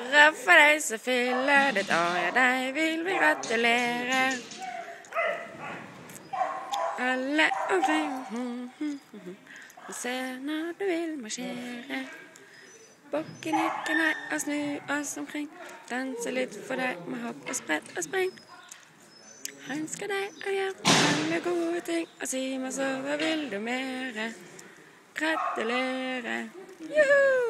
bare for deg som fyller ditt år. Ja, deg vil vi gratulere. Alle omkring se når du vil marsjere. Bokken ikke nei og snu oss omkring. Danse litt for deg med hopp og sprett og spring. Ønsker deg å gjøre alle gode ting. Og si meg så, hva vil du mere? Gratulere. Juhu!